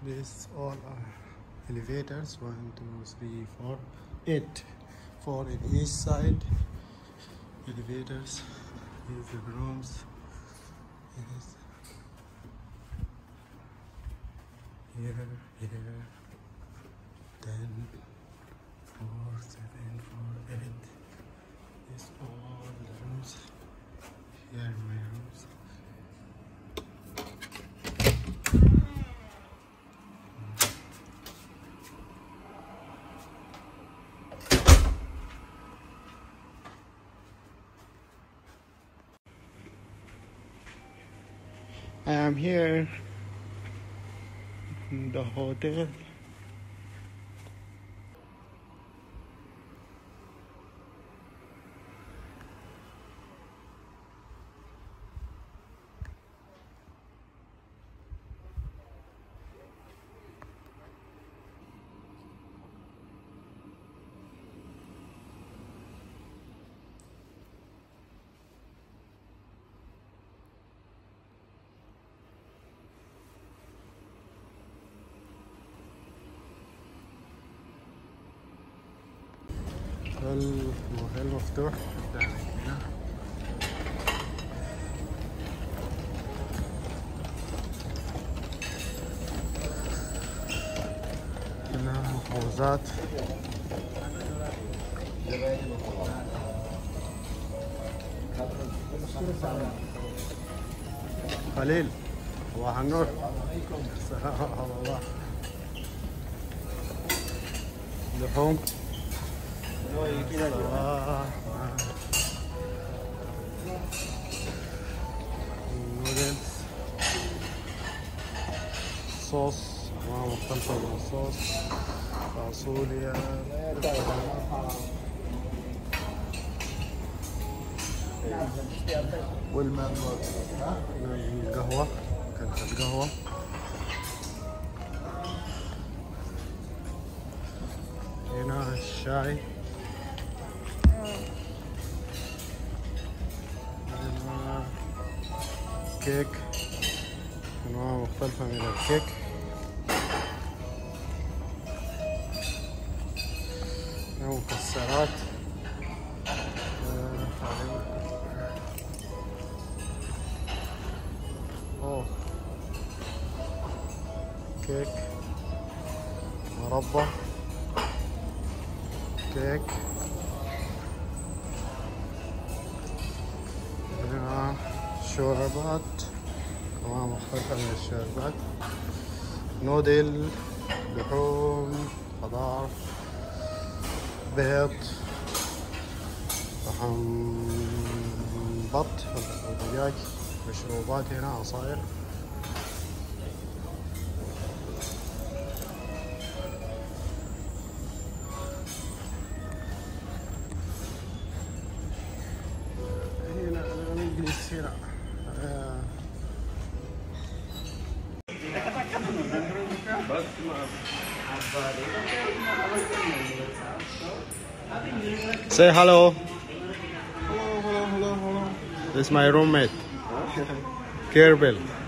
This all are elevators. 1, 2, 3, 4, 8. 4 in each side. Elevators. These are rooms. Yes. Here, 10, 4, 7, 4, 8. This all the rooms. Here are my rooms. I am here in the hotel. الموهل مفتوح قدامي هنا. هنا محافظات خليل صباح النور. سلام الله. لحوم نودلز صوص انواع مختلفة من الصوص، فاصوليا، والمانجو، القهوة، كنكة القهوة، هنا الشاي، كيك، أنواع مختلفة من الكيك، مكسرات، كيك، مربى، كيك، شوربات، أنواع مختلفة من الشوربات، نودل، لحوم، خضار، بيض، لحم بط أو دجاج، مشروبات هنا، عصاير. Say hello. Hello. This is my roommate, Kerbil.